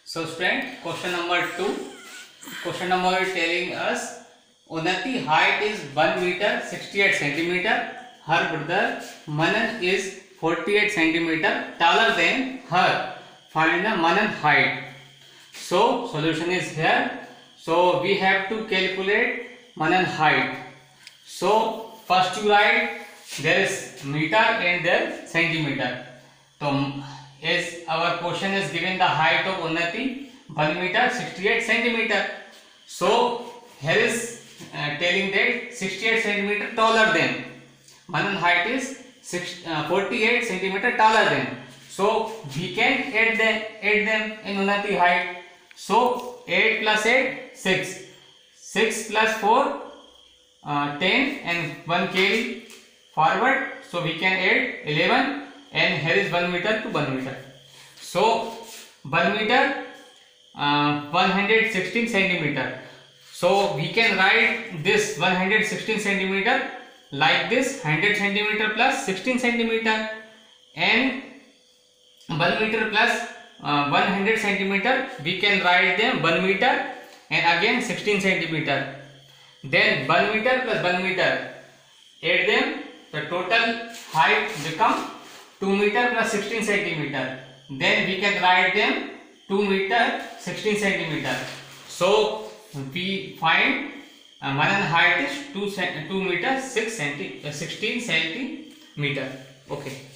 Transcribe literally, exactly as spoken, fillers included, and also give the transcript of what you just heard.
So student, question number two. Question number is telling us Unnati height is one meter sixty-eight centimeter. Her brother Manan is forty-eight centimeter taller than her. Find the Manan height. So solution is here. So we have to calculate Manan height. So first you write there is meter and there centimeter. So as our question is given the height of Unnati one meter sixty-eight centimeter. So here is uh, telling that sixty-eight centimeter taller than. Manan height is six, uh, forty-eight centimeter taller than. So we can add them, add them in Unnati height. So eight plus eight, six. six plus four, uh, ten, and one carry forward. So we can add eleven, and here is one meter to one meter. So one meter, uh, one hundred sixteen centimeter. So we can write this one hundred sixteen centimeter like this: one hundred centimeter plus sixteen centimeter, and one meter plus uh, one hundred centimeter. We can write them one meter and again sixteen centimeter. Then one meter plus one meter, add them, the total height become two meter plus sixteen centimeter. Then we can write them two meter sixteen centimeter. So we find uh, Manan height is two, two meter six centi, uh, sixteen centimeter. Okay.